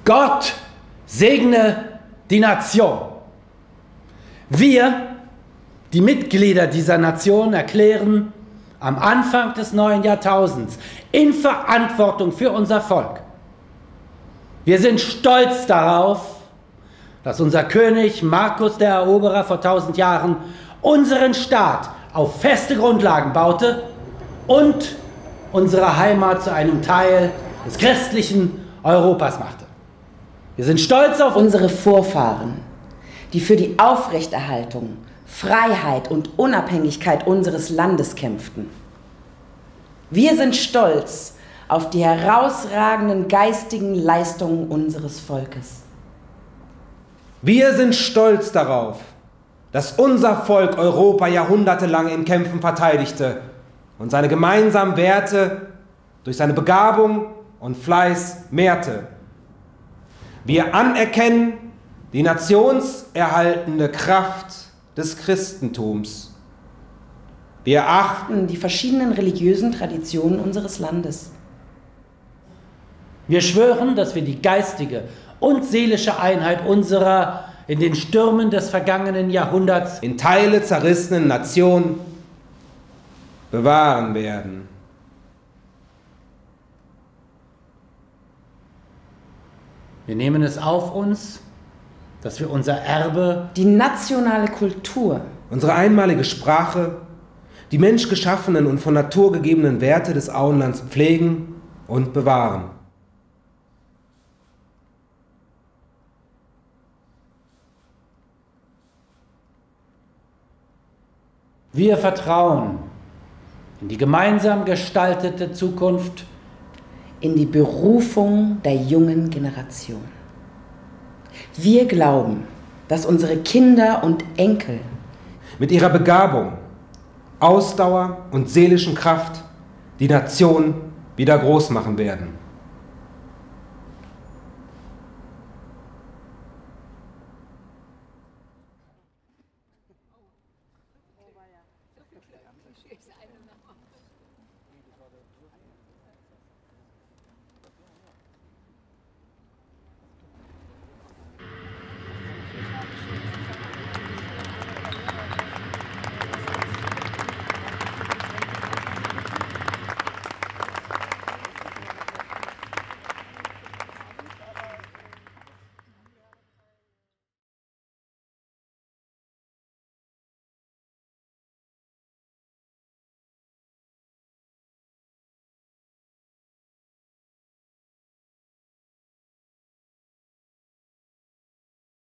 Gott segne die Nation. Wir, die Mitglieder dieser Nation, erklären am Anfang des neuen Jahrtausends in Verantwortung für unser Volk. Wir sind stolz darauf, dass unser König Markus der Eroberer vor 1000 Jahren unseren Staat auf feste Grundlagen baute und unsere Heimat zu einem Teil des christlichen Europas machte. Wir sind stolz auf unsere Vorfahren, die für die Aufrechterhaltung, Freiheit und Unabhängigkeit unseres Landes kämpften. Wir sind stolz auf die herausragenden geistigen Leistungen unseres Volkes. Wir sind stolz darauf, dass unser Volk Europa jahrhundertelang in Kämpfen verteidigte und seine gemeinsamen Werte durch seine Begabung und Fleiß mehrte. Wir anerkennen die nationserhaltende Kraft des Christentums. Wir achten die verschiedenen religiösen Traditionen unseres Landes. Wir schwören, dass wir die geistige und seelische Einheit unserer in den Stürmen des vergangenen Jahrhunderts in Teile zerrissenen Nation bewahren werden. Wir nehmen es auf uns, dass wir unser Erbe, die nationale Kultur, unsere einmalige Sprache, die menschgeschaffenen und von Natur gegebenen Werte des Auenlands pflegen und bewahren. Wir vertrauen in die gemeinsam gestaltete Zukunft, in die Berufung der jungen Generation. Wir glauben, dass unsere Kinder und Enkel mit ihrer Begabung, Ausdauer und seelischen Kraft die Nation wieder groß machen werden. Oh, ja.